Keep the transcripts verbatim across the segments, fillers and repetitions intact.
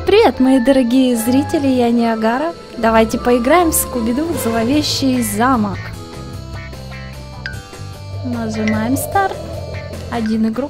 Привет, мои дорогие зрители, я Ниагара. Давайте поиграем в Скуби-Ду «Зловещий замок». Нажимаем старт. Один игрок.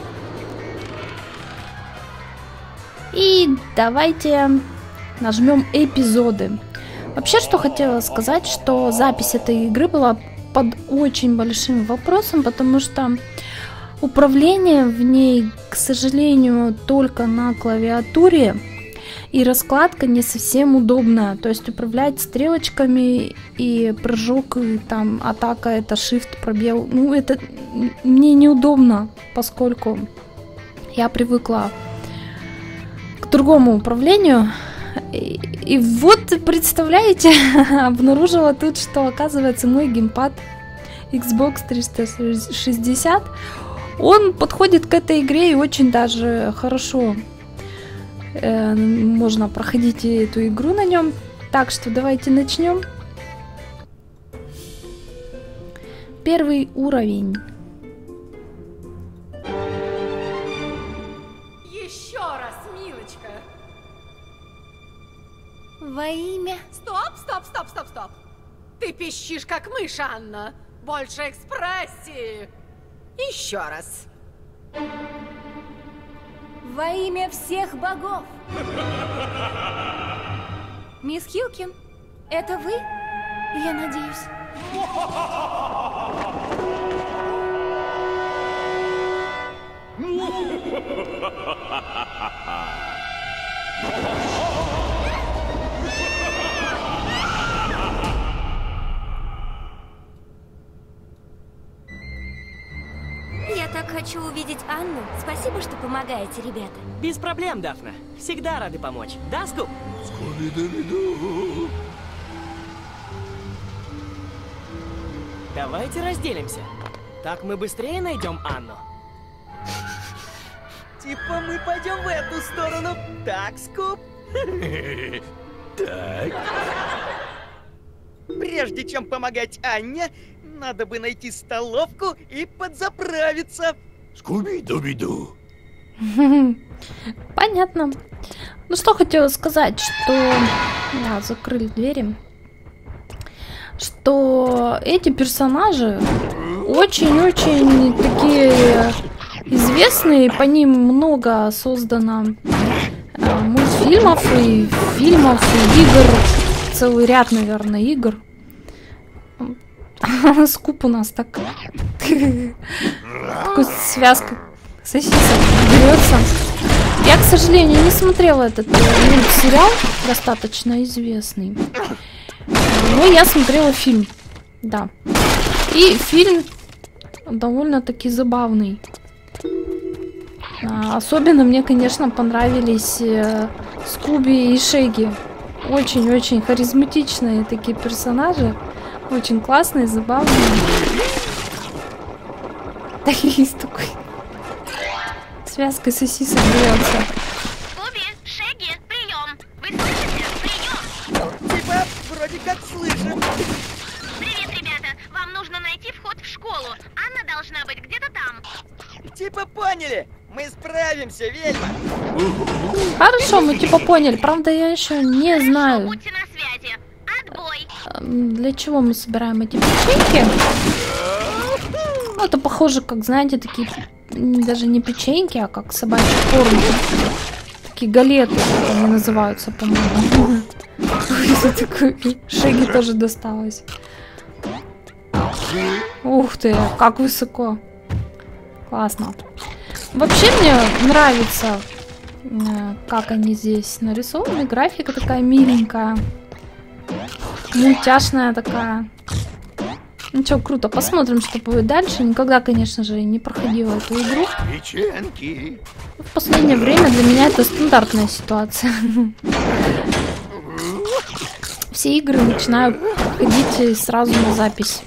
И давайте нажмем эпизоды. Вообще, что хотела сказать, что запись этой игры была под очень большим вопросом, потому что управление в ней, к сожалению, только на клавиатуре, и раскладка не совсем удобная. То есть управлять стрелочками и прыжок, и там атака, это shift, пробел, ну это мне неудобно, поскольку я привыкла к другому управлению. И, и вот, представляете, обнаружила тут, что, оказывается, мой геймпад Xbox триста шестьдесят, он подходит к этой игре и очень даже хорошо э, можно проходить эту игру на нем. Так что давайте начнем. Первый уровень. Еще раз, милочка. Во имя... Стоп, стоп, стоп, стоп, стоп. Ты пищишь, как мышь, Анна. Больше экспрессии. Еще раз. Во имя всех богов. Мисс Хилкин, это вы? Я надеюсь. Я так хочу увидеть Анну. Спасибо, что помогаете, ребята. Без проблем, Дафна. Всегда рады помочь. Да, Скуп? Скуби-ду-би-ду. Давайте разделимся. Так мы быстрее найдем Анну. Типа мы пойдем в эту сторону. Так, Скуп? Так. Прежде чем помогать Анне, надо бы найти столовку и подзаправиться. Скуби-ду-би-ду. Понятно. Ну что хотела сказать, что... Да, закрыли двери. Что эти персонажи очень-очень такие известные. По ним много создано э, мультфильмов и фильмов, и игр. Целый ряд, наверное, игр. Скуп у нас так... Такой связка сосисок берется. Я, к сожалению, не смотрела этот мультсериал, достаточно известный. Но я смотрела фильм. Да. И фильм довольно-таки забавный. Особенно мне, конечно, понравились Скуби и Шеги. Очень-очень харизматичные такие персонажи. Очень классные, забавные. Да есть такой. Связкой сосисок берется. Скуби, Шеги, прием. Вы слышите? Прием. Типа, вроде как слышим. Привет, ребята. Вам нужно найти вход в школу. Анна должна быть где-то там. Типа поняли. Мы справимся, ведьма. Хорошо, мы типа поняли. Правда, я еще не Хорошо, знаю, будьте на связи. Отбой. для чего мы собираем эти печеньки. Ну, это похоже, как, знаете, такие даже не печеньки, а как собачий корм. Такие галеты они называются, по-моему. Шеги тоже досталось. Ух ты, как высоко. Классно. Вообще мне нравится, как они здесь нарисованы. Графика такая миленькая. Мультяшная такая. Ну что, круто. Посмотрим, что будет дальше. Никогда, конечно же, не проходила эту игру. Печеньки. В последнее время для меня это стандартная ситуация. Все игры начинаю ходить сразу на запись.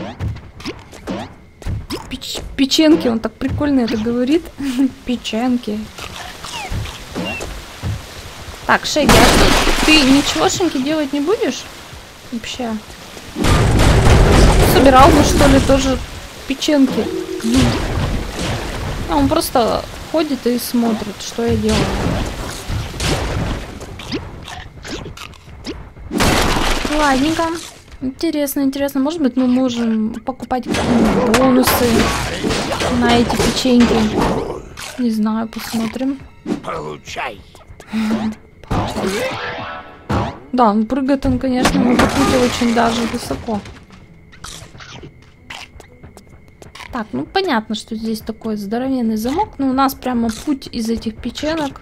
Печ печеньки, он так прикольно это говорит. Печеньки. Так, Шеги, а что, ты ничегошеньки делать не будешь? Вообще. Собирал бы, что ли, тоже печеньки. А он просто ходит и смотрит, что я делаю. Ладненько. Интересно, интересно. Может быть, мы можем покупать какие-нибудь бонусы на эти печеньки. Не знаю, посмотрим. Получай. Да, ну прыгает он, конечно, может быть очень даже высоко. Так, ну понятно, что здесь такой здоровенный замок, но у нас прямо путь из этих печенок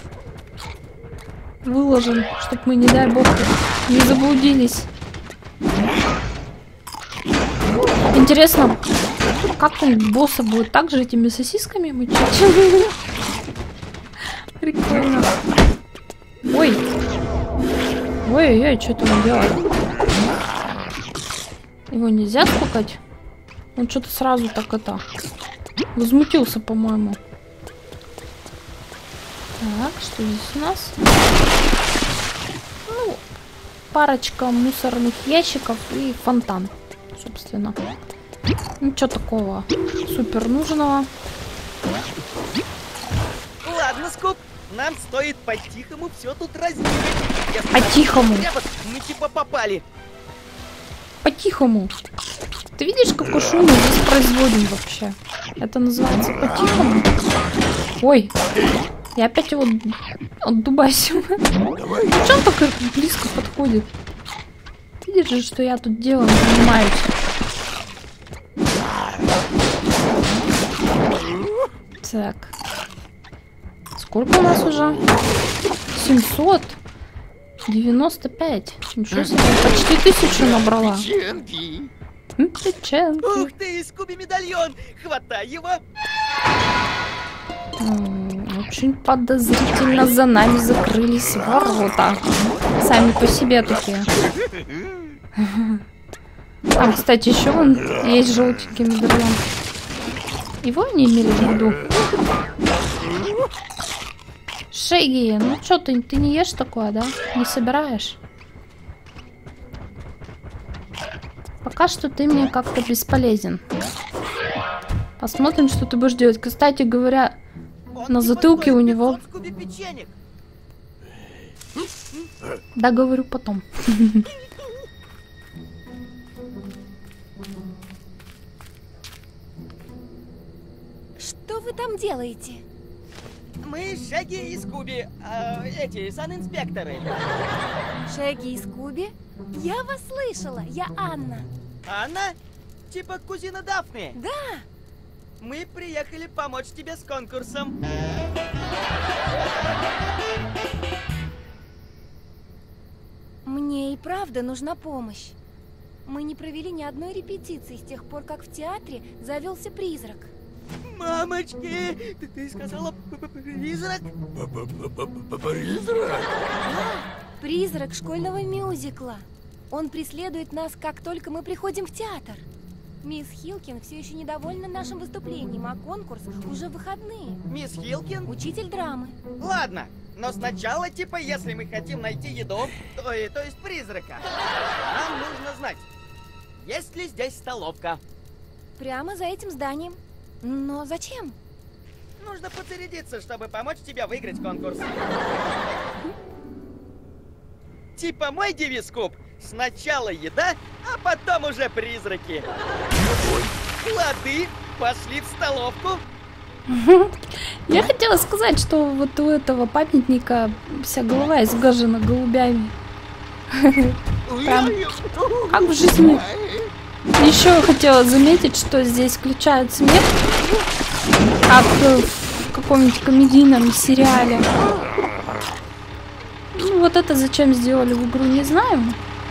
выложен, чтобы мы, не дай бог, не заблудились. Интересно, как там босса будет также этими сосисками мучить? Прикольно. Ой. Ой-ой-ой, что это он делает? Его нельзя стукать? Он что-то сразу так это... возмутился, по-моему. Так, что здесь у нас? Ну, парочка мусорных ящиков и фонтан, собственно. Ничего такого супер нужного. Ладно, Скуп, нам стоит по-тихому все тут разделить. По-тихому? Мы типа попали. По-тихому. Ты видишь, какой шум мы здесь производим вообще? Это называется по-тихому. Ой, я опять его отдубасил. Ну что он так близко подходит? Видишь же, что я тут делом занимаюсь. Так. Сколько у нас уже? семьсот девяносто пять. Ничего себе, почти тысячу набрала. Печенки. Печенки. Ух ты, Скуби медальон! Хватай его! Очень подозрительно за нами закрылись ворота. Сами по себе такие. Там, кстати, еще вон есть желтенький медальон. Его они имели в виду? Шеги, ну что ты, ты не ешь такое, да? Не собираешь? Пока что ты мне как-то бесполезен. Посмотрим, что ты будешь делать. Кстати говоря, на затылке у него... Да, говорю потом. Что вы там делаете? Мы Шеги и Скуби, э, эти санинспекторы. Шеги и Скуби? Я вас слышала, я Анна. Анна? Типа кузина Дафны? Да. Мы приехали помочь тебе с конкурсом. Мне и правда нужна помощь. Мы не провели ни одной репетиции с тех пор, как в театре завелся призрак. Мамочки, ты, ты сказала призрак? Призрак? Призрак школьного мюзикла. Он преследует нас, как только мы приходим в театр. Мисс Хилкин все еще недовольна нашим выступлением, а конкурс уже в выходные. Мисс Хилкин? Учитель драмы. Ладно, но сначала, типа, если мы хотим найти еду, то, то есть призрака, нам нужно знать, есть ли здесь столовка. Прямо за этим зданием. Но зачем? Нужно подзарядиться, чтобы помочь тебе выиграть конкурс. Типа мой девиз, Куб. Сначала еда, а потом уже призраки. Лады, пошли в столовку. Я хотела сказать, что вот у этого памятника вся голова изгажена голубями. Прям как в жизни. Еще хотела заметить, что здесь включают смех, как в каком-нибудь комедийном сериале. Ну, вот это зачем сделали в игру, не знаю.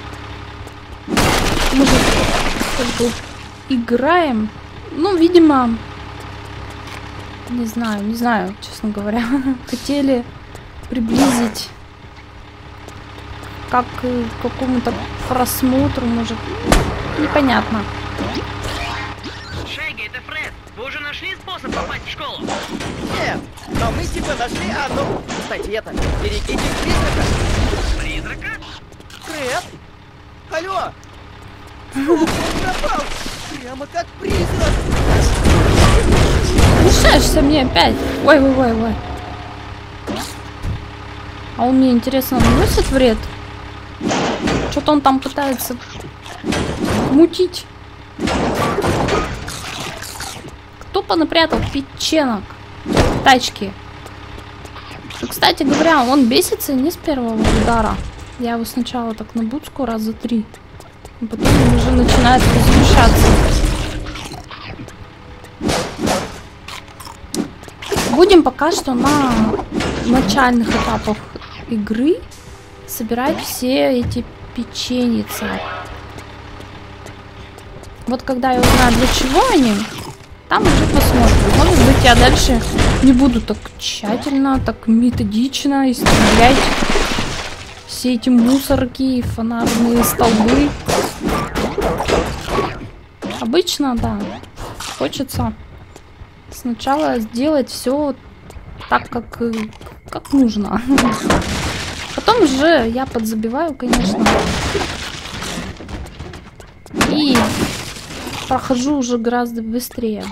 Мы же как бы играем. Ну, видимо, не знаю, не знаю, честно говоря. Хотели приблизить как к какому-то просмотру, может. Непонятно. Шеги, это Фред. Вы уже нашли способ попасть в школу? Нет, но мы типа нашли одну... Кстати, это, берегите призрака. Призрака? Фред? Алло! Он пропал! Прямо как призрак! Мешаешься мне опять. Ой, ой, ой, ой. А он мне, интересно, наносит вред? Что-то он там пытается мутить. Кто понапрятал печенок в тачке? Ну, кстати говоря, он бесится не с первого удара. Я его сначала так набуцку раз за три. И потом он уже начинает возмущаться. Будем пока что на начальных этапах игры собирать все эти печеницы. Вот когда я узнаю, для чего они, там уже посмотрим. Может быть, я дальше не буду так тщательно, так методично истреблять все эти мусорки и фонарные столбы. Обычно, да, хочется сначала сделать все так, как, как нужно. Потом же я подзабиваю, конечно. И прохожу уже гораздо быстрее.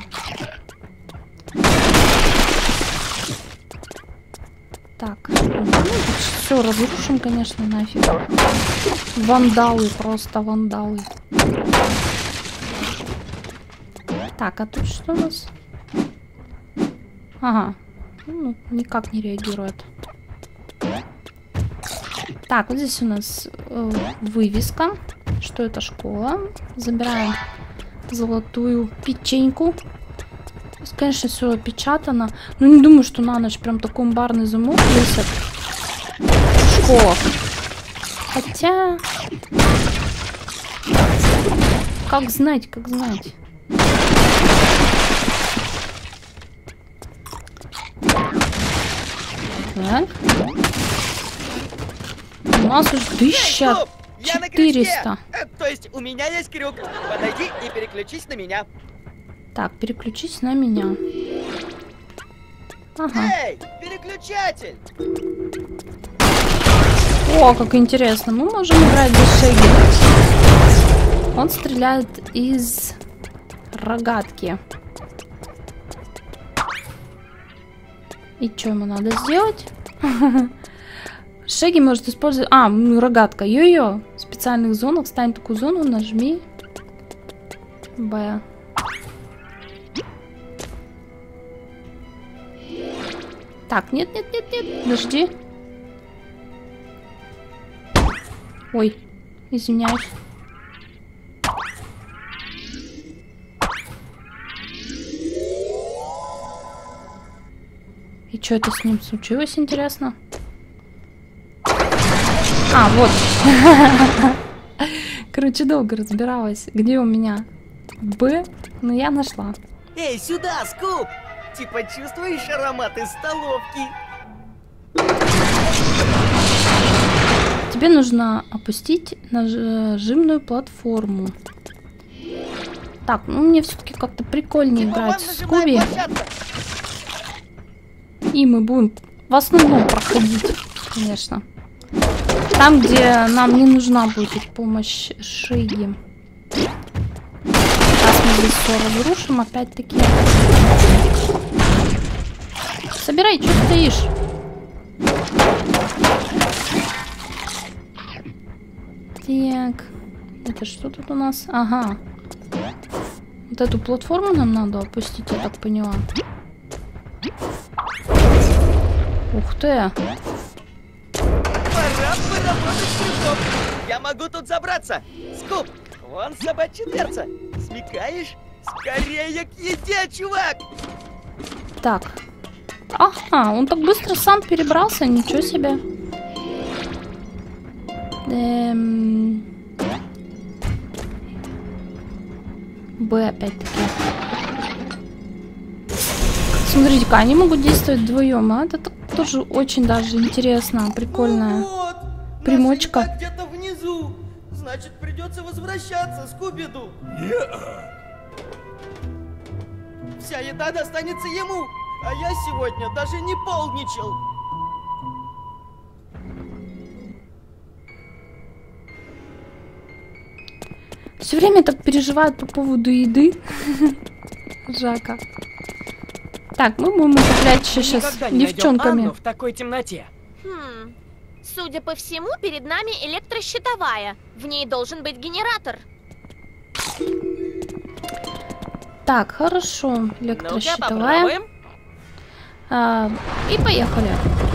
Так, ну, все разрушим, конечно, нафиг. Вандалы, просто вандалы. Так, а тут что у нас? Ага, ну, никак не реагирует. Так, вот здесь у нас э, вывеска, что это школа. Забираем золотую печеньку. Здесь, конечно, все опечатано. Но не думаю, что на ночь прям такой амбарный замок висит в школах. Хотя... Как знать, как знать. Так. У нас уже тысяча четыреста. Э, то есть у меня есть крюк. Подойди и переключись на меня. Так, переключись на меня. Ага. Эй, переключатель! О, как интересно. Мы можем играть без Шеги. Он стреляет из рогатки. И что ему надо сделать? Шеги может использовать... А, ну, рогатка. Йо-йо. В специальных зонах. Встань в такую зону, нажми Б. Так, нет, нет, нет, нет. Подожди. Ой, извиняюсь. И что это с ним случилось, интересно? А, вот. Короче, долго разбиралась, где у меня Б, но я нашла. Эй, сюда, Скуп! Типа чувствуешь аромат из столовки? Тебе нужно опустить нажимную платформу. Так, ну мне все-таки как-то прикольнее Типа играть вон с нажимная Скуби. площадка. И мы будем в основном проходить, конечно. Там, где нам не нужна будет помощь Шеги. Сейчас мы здесь все разрушим, опять-таки. Собирай, что стоишь? Так. Это что тут у нас? Ага. Вот эту платформу нам надо опустить, я так поняла. Ух ты. Пора поработать крюком. Я могу тут забраться. Скуп, вон собачья дверца. Смекаешь? Скорее к еде, чувак! Так. Ага, он так быстро сам перебрался, ничего себе. Эм... Б опять-таки. Смотрите-ка, они могут действовать вдвоем, а? Это тоже очень даже интересно, прикольно. Вот, Примочка. наш еда где-то внизу. Значит, придется возвращаться, Скуби-Ду. Вся еда достанется ему, а я сегодня даже не полничал. Все время так переживает по поводу еды. Жака. Так, мы будем управлять еще сейчас Никогда не найдем девчонками. Анну в такой темноте. Хм, Судя по всему, перед нами электрощитовая. В ней должен быть генератор. Так, хорошо. Электрощитовая. А, и поехали.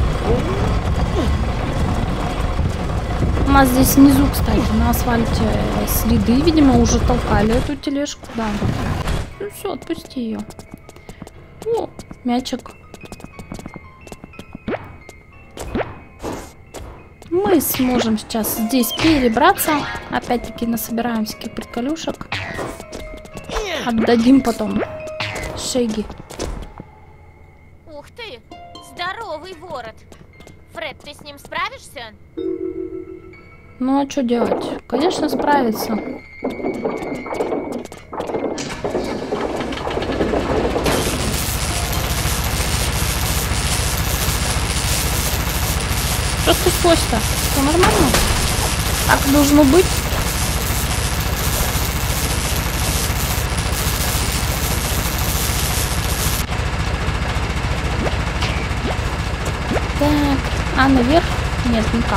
У нас здесь внизу, кстати, на асфальте следы. Видимо, уже толкали эту тележку. Да. Ну все, отпусти ее. О, мячик. Мы сможем сейчас здесь перебраться. Опять-таки насобираем всяких приколюшек. Отдадим потом Шеги. Ух ты, здоровый ворот. Фред, ты с ним справишься? Ну а что делать? Конечно, справится. Что стряслось-то? Все нормально? Так должно быть. Так, а наверх? Нет, никак.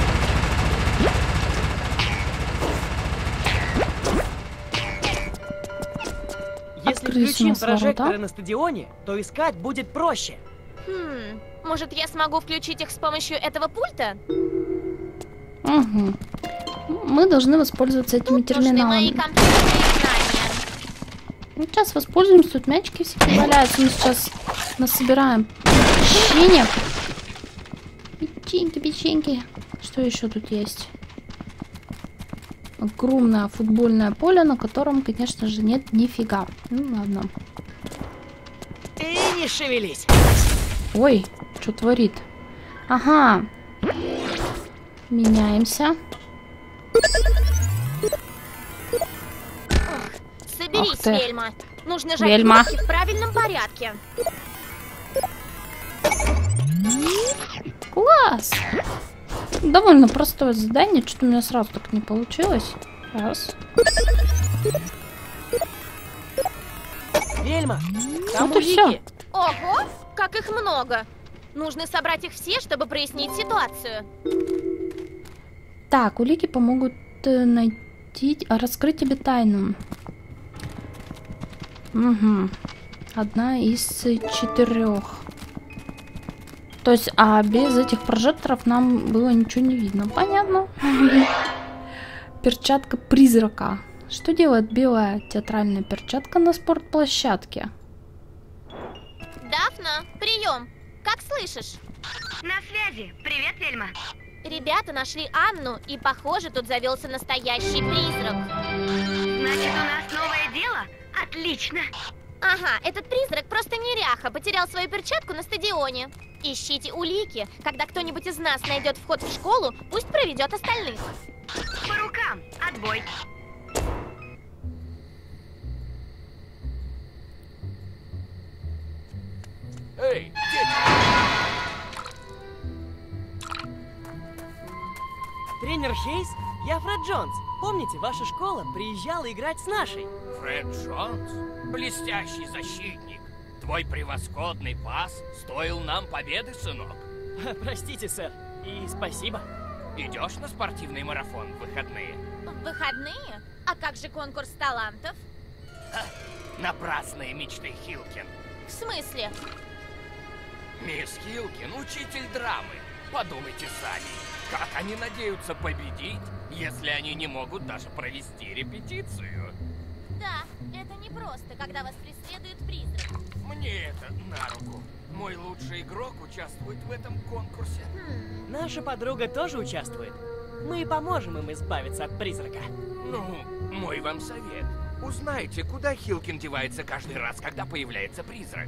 Если включим прожекторы на стадионе, то искать будет проще. Хм, может, я смогу включить их с помощью этого пульта? Угу. Мы должны воспользоваться этими Тут нужны мои терминалами. компьютерные знания. Ну, сейчас воспользуемся, тут мячики всякие валяются. Мы сейчас насобираем печенье. Печеньки, печеньки. Что еще тут есть? Огромное футбольное поле, на котором, конечно же, нет нифига. Ну ладно. Ты не шевелись. Ой, что творит? Ага. Меняемся. Ох, соберись, Ах ты. Вельма. Нужно жать Вельма. кнопки в правильном порядке. Класс! Довольно простое задание. Что-то у меня сразу так не получилось. Раз. Вельма, там Вот и всё. улики. Ого, как их много. Нужно собрать их все, чтобы прояснить ситуацию. Так, улики помогут э, найти, а раскрыть тебе тайну. Угу. Одна из четырех. То есть, а без этих прожекторов нам было ничего не видно. Понятно. Перчатка призрака. Что делает белая театральная перчатка на спортплощадке? Дафна, прием. Как слышишь? На связи. Привет, Вельма. Ребята нашли Анну, и, похоже, тут завелся настоящий призрак. Значит, у нас новое дело? Отлично. Ага, этот призрак просто неряха, потерял свою перчатку на стадионе. Ищите улики. Когда кто-нибудь из нас найдет вход в школу, пусть проведет остальных. По рукам. Отбой. Эй, дети! Тренер Хейс, я Фред Джонс. Помните, ваша школа приезжала играть с нашей? Фред Джонс? Блестящий защитник. Твой превосходный пас стоил нам победы, сынок. Простите, сэр. И спасибо. Идешь на спортивный марафон в выходные? В выходные? А как же конкурс талантов? Ха, напрасные мечты, Хилкин. В смысле? Мисс Хилкин, учитель драмы. Подумайте сами, как они надеются победить, если они не могут даже провести репетицию? Да, это непросто, когда вас преследует призрак. Мне это на руку. Мой лучший игрок участвует в этом конкурсе. Хм. Наша подруга тоже участвует. Мы поможем им избавиться от призрака. Ну, мой вам совет. Узнайте, куда Хилкин девается каждый раз, когда появляется призрак.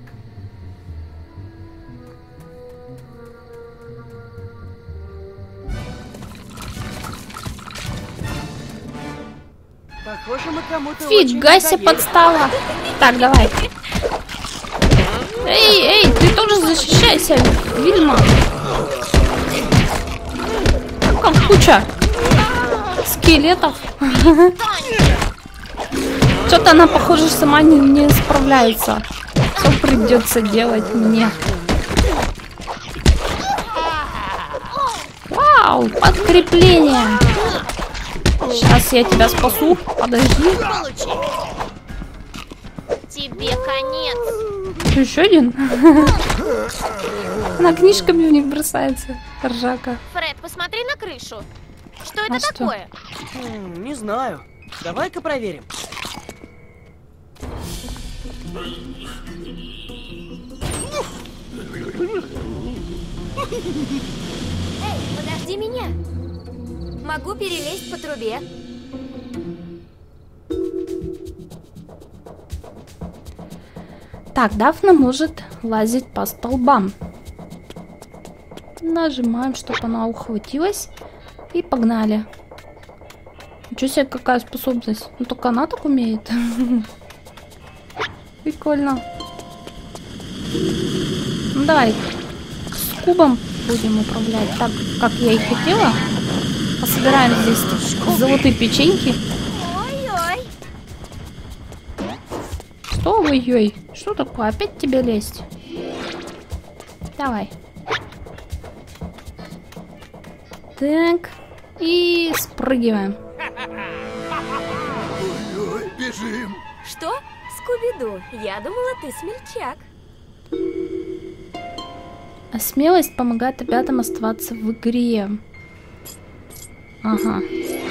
Похоже, мы кому-то очень Фига себе надоели. подстава. Так, давай. Эй, эй, ты тоже защищайся, Вильма. Как куча скелетов. Что-то она, похоже, сама не, не справляется. Что придется делать мне? Вау, подкрепление. Сейчас я тебя спасу. Подожди. Тебе конец. Еще один? Она книжками в них бросается. Ржака. Фред, посмотри на крышу. Что это А что? такое? М, Не знаю. Давай-ка проверим. Эй, подожди меня. Могу перелезть по трубе. Так, Дафна может лазить по столбам. Нажимаем, чтобы она ухватилась. И погнали. Ничего себе, какая способность. Ну, только она так умеет. Прикольно. Ну, давай с кубом будем управлять так, как я и хотела. Пособираем здесь золотые печеньки. Ой-ой. Что ой-ой? Что такое? Опять тебе лезть? Давай. Так. И спрыгиваем. Бежим. Что? Скуби-Ду, я думала, ты смельчак. А смелость помогает ребятам оставаться в игре. Ага.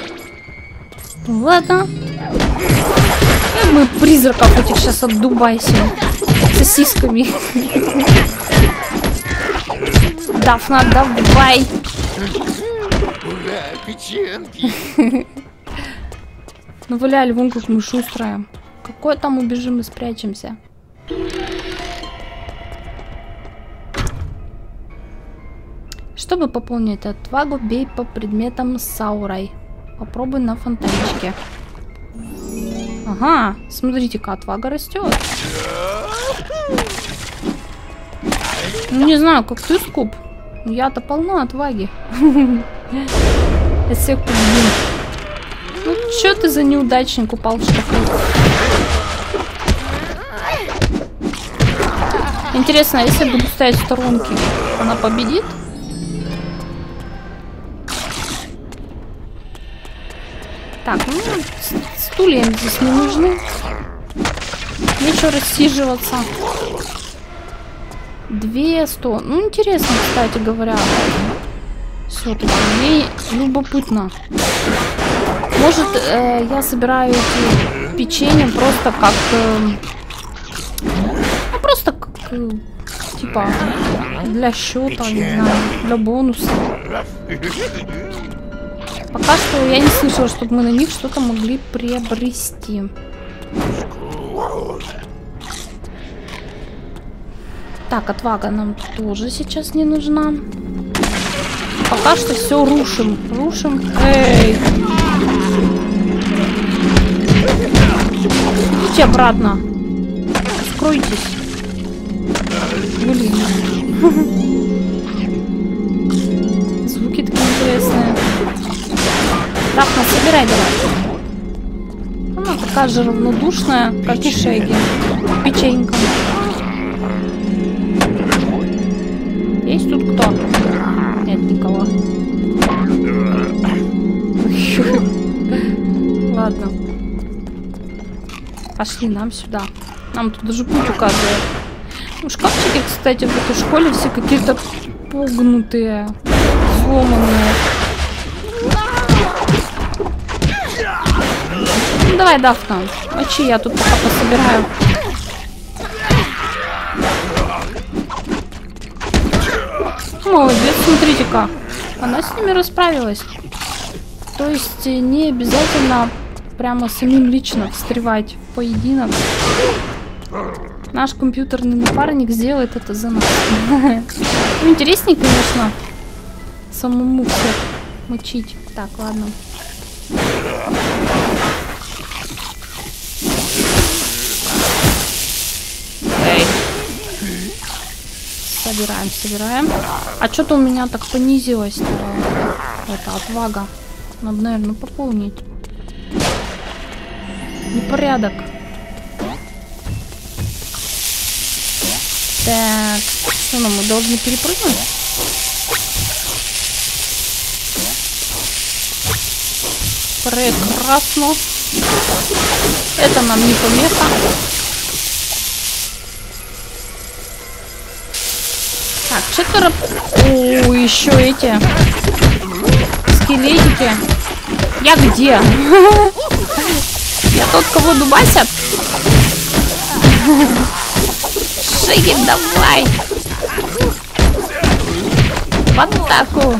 Ладно. И мы призраков этих сейчас отдубайся. Сосисками. Дафна, давай. Ура, печенки. Ну, валяли, вон как мы шустрая. Какой там убежим и спрячемся? Чтобы пополнить отвагу, бей по предметам с аурой. Попробуй на фонтанчике. Ага, смотрите-ка, отвага растет. Ну, не знаю, как ты, Скуп. Я-то полна отваги. Я всех победил. Ну, чё ты за неудачник упал в штрафник? Интересно, а если я буду стоять в сторонке, она победит? Так, ну, стулья здесь не нужны. Нечего рассиживаться. Две сто. Ну, интересно, кстати говоря. Все-таки мне любопытно. Может, э, я собираю эти печенья просто как... Э, ну, просто как... Э, типа, для счета, не знаю, для бонуса. Пока что я не слышала, чтобы мы на них что-то могли приобрести. Так, отвага нам тоже сейчас не нужна. Пока что все рушим. Рушим. Эй! Идите обратно. Скройтесь. Блин. Звуки такие интересные. Так, ну собирай давай. Она такая же равнодушная, как и Шеги. Печенька. Есть тут кто? Нет никого. Ладно. Пошли нам сюда. Нам тут даже путь указывает. Ну, шкафчики, кстати, в этой школе все какие-то погнутые, сломанные. Ну, давай, Дафна. Мочи, я тут пока пособираю. Молодец, смотрите-ка. Она с ними расправилась. То есть не обязательно прямо самим лично встревать в поединок. Наш компьютерный напарник сделает это за нас. Ну, интереснее, конечно, самому всех мочить. Так, ладно. Эй. Собираем, собираем. А что-то у меня так понизилось. Это отвага. Надо, наверное, пополнить. Непорядок. Так, что нам, мы должны перепрыгнуть? Прекрасно. Это нам не помеха. Так, четверо... О, еще эти скелетики. Я где? Я тот, кого дубасят? Шейгик, давай! В атаку!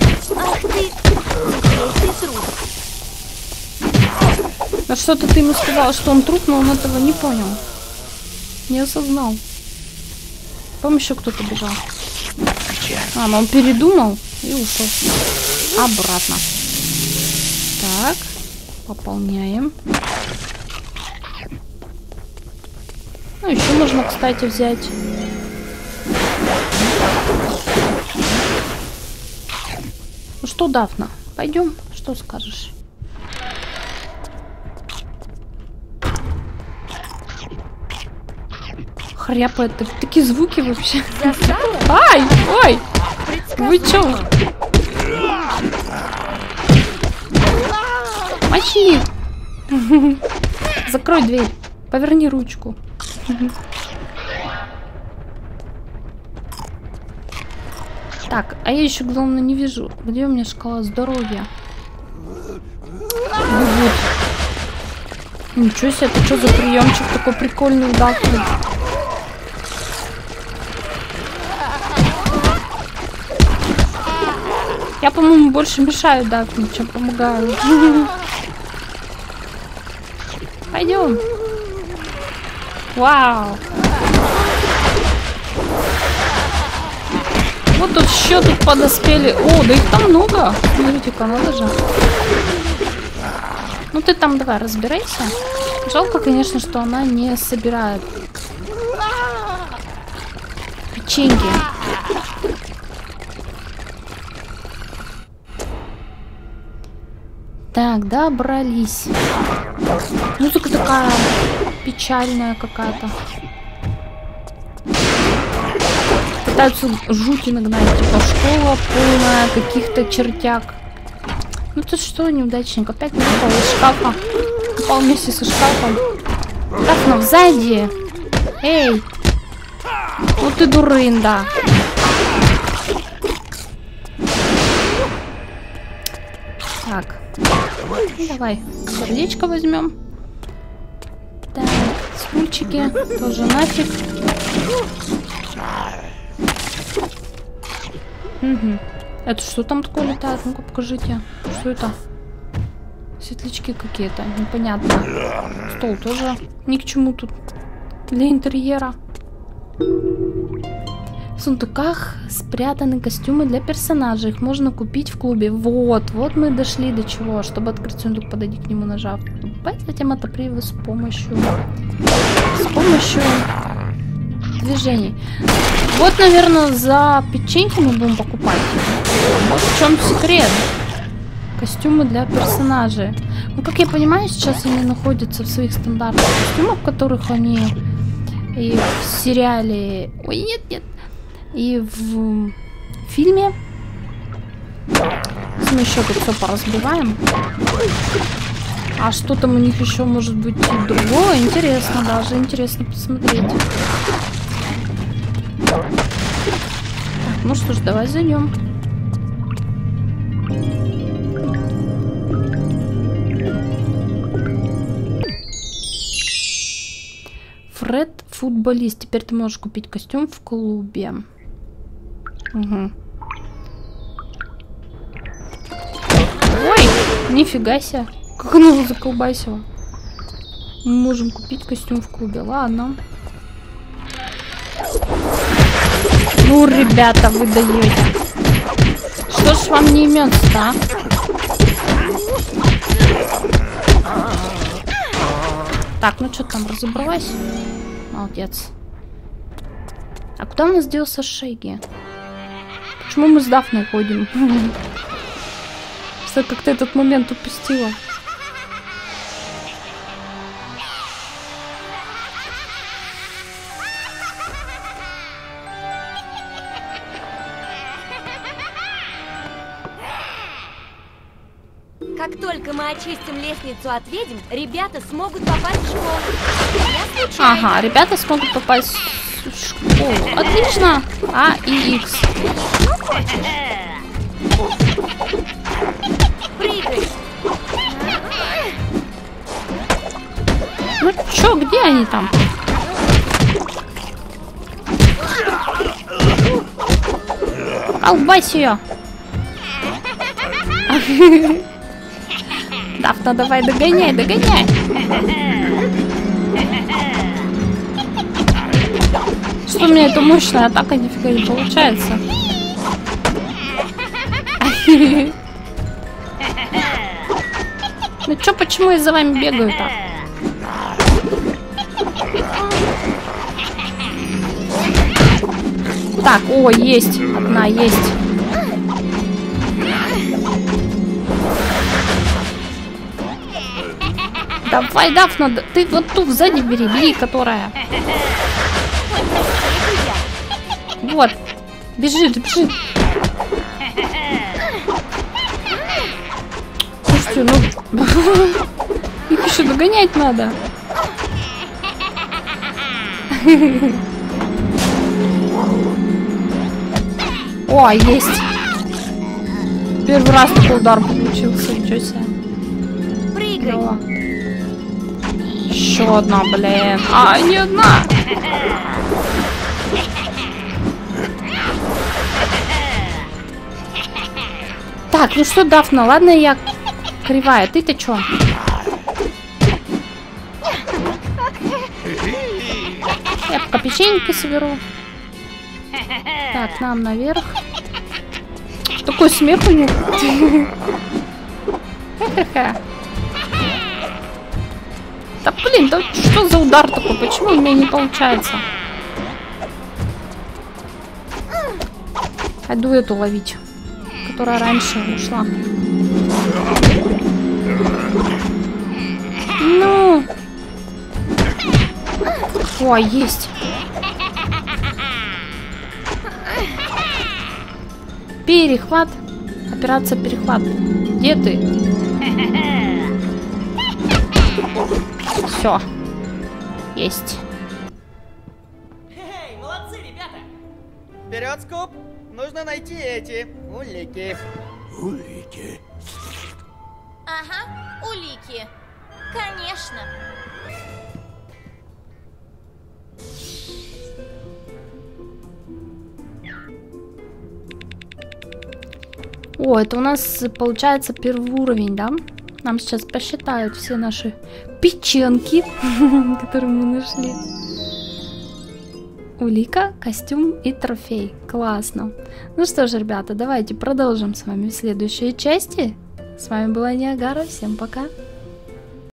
А что-то ты ему сказал, что он труп, но он этого не понял. Не осознал. По-моему, еще кто-то бежал. А, ну он передумал и ушел. Обратно. Так. Пополняем. Ну, еще можно, кстати, взять. Ну что, Дафна, пойдем? Что скажешь? Хряпает. Такие звуки вообще. Ай! Ой! Вы чё? Мочи! Закрой дверь. Поверни ручку. Так, а я еще, главное, не вижу. Где у меня шкала здоровья? Вот. Ничего себе, это что за приемчик такой прикольный у Дафны? Я, по-моему, больше мешаю Дафне, чем помогаю. Пойдем. Вау. Вот тут еще тут подоспели. О, да их там много. Смотрите-ка, надо же. Ну ты там давай разбирайся. Жалко, конечно, что она не собирает печеньки. Так, добрались. Музыка такая печальная какая-то. Пытаются жути нагнать. Типа школа полная каких-то чертяк. Ну ты что, неудачник? Опять выпал из шкафа. Упал вместе со шкафом. Дафна, сзади. Эй. Ну ты дурында. Так. Давай, сердечко возьмем. Так, стульчики тоже нафиг. Угу. Это что там такое летает? Ну-ка покажите. Что это? Светлячки какие-то, непонятно. Стол тоже ни к чему тут. Для интерьера. В сундуках спрятаны костюмы для персонажей. Их можно купить в клубе. Вот, вот мы дошли до чего. Чтобы открыть сундук, подойди к нему, нажав. Затем отопри его с помощью... С помощью движений. Вот, наверное, за печеньки мы будем покупать. Вот в чем секрет. Костюмы для персонажей. Ну, как я понимаю, сейчас они находятся в своих стандартных костюмах, в которых они и в сериале... Ой, нет, нет. И в фильме. Мы еще тут все поразбиваем. А что там у них еще может быть и другое? Интересно даже. Интересно посмотреть. Так, ну что ж, давай зайдем. Фред футболист. Теперь ты можешь купить костюм в клубе. Угу. Ой, нифига себе. Как она его заколбасила. Мы можем купить костюм в клубе. Ладно. Ну, ребята, вы даете. Что ж вам не имется-то, а? Так, ну что там, разобралась? Молодец. А куда у нас делся Шейги? Почему мы с Дафной ходим? Что как-то этот момент упустила. Как только мы очистим лестницу от ведьм, ребята смогут попасть в школу. Я случайно. Ага, ребята смогут попасть в школу. Отлично. А и Икс. Ну, хочешь? Прыгай. Ну чё, где они там? Колбась ее. Дафна, давай догоняй, догоняй. Что у меня эта мощная атака нифига не получается. Ну чё, почему я за вами бегаю-то? Так, о, есть. Одна есть. Давай, Дафна, ты вот ту сзади бери, бери, которая. Вот. Бежит, бежит. Слушайте, ну... Их еще догонять надо. О, есть. Первый раз такой удар получился. Ничего себе. Прыгай. О. Еще одна, блин. А, не одна. Так, ну что, Дафна, ладно, я кривая. Ты-то чё? Я пока печеньки соберу. Так, нам наверх. Такой смех у них. Ха-ха-ха. Да блин, да что за удар такой? Почему у меня не получается? Пойду эту ловить, которая раньше ушла. Ну. О, есть. Перехват. Операция перехват. Где ты? Все. Есть. Эй, молодцы, ребята! Вперед, Скуп! Нужно найти эти улики. Улики. Ага, улики. Конечно. О, это у нас получается первый уровень, да? Нам сейчас посчитают все наши печенки, которые мы нашли. Улика, костюм и трофей. Классно. Ну что ж, ребята, давайте продолжим с вами в следующей части. С вами была Ниагара. Всем пока.